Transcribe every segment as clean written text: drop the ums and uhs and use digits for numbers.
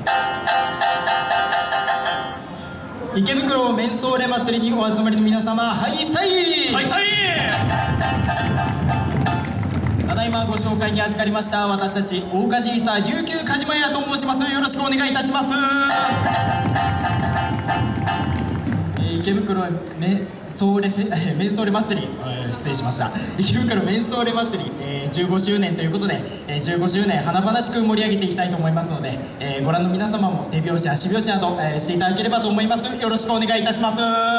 池袋メンソーレ祭りにお集まりの皆様、はいさい、 はいさい。 ただいまご紹介に預かりました私たち大梶伊佐琉球梶間屋と申します。よろしくお願いいたします。池袋メンソーレ祭り、失礼しました。池袋メンソーレ祭り、15周年ということで、15周年華々しく盛り上げていきたいと思いますので、ご覧の皆様も手拍子足拍子など、していただければと思います。よろしくお願いいたします。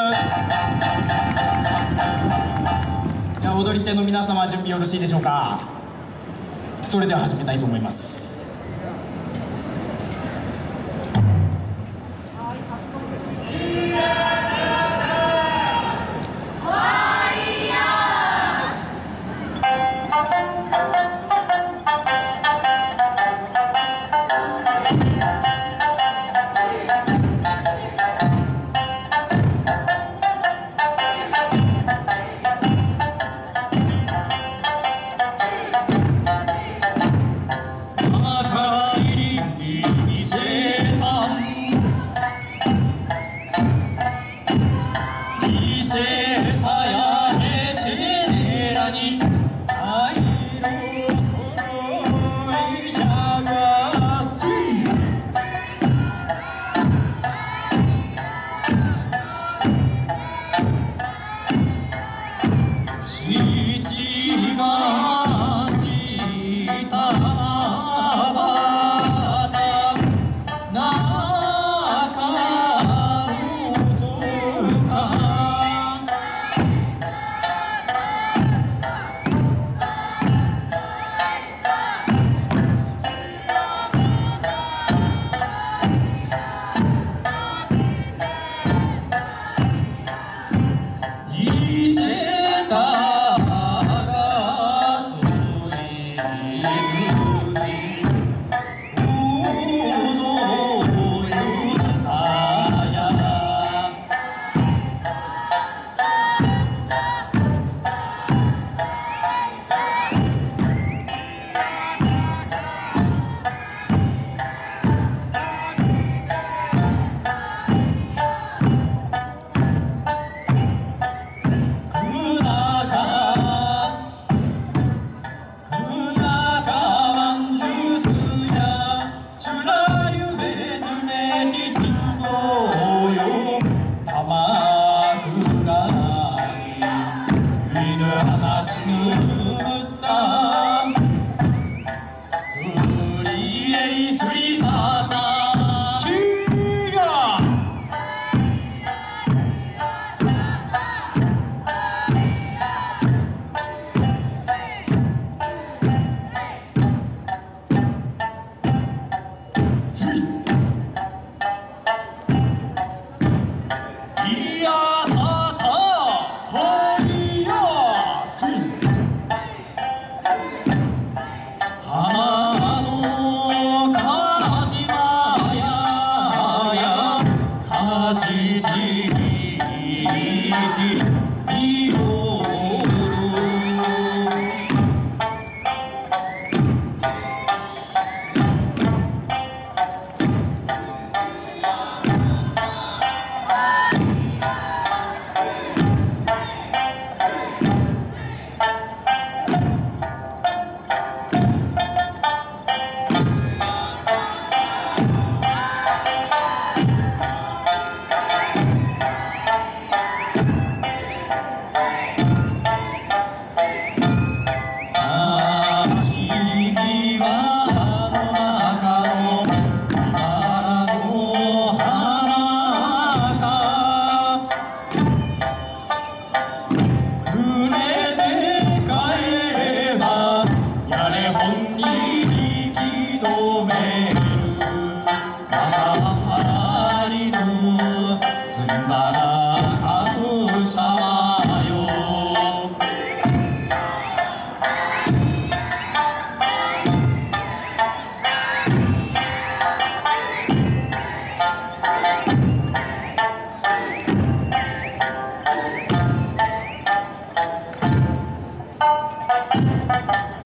では踊り手の皆様、準備よろしいでしょうか。それでは始めたいと思います。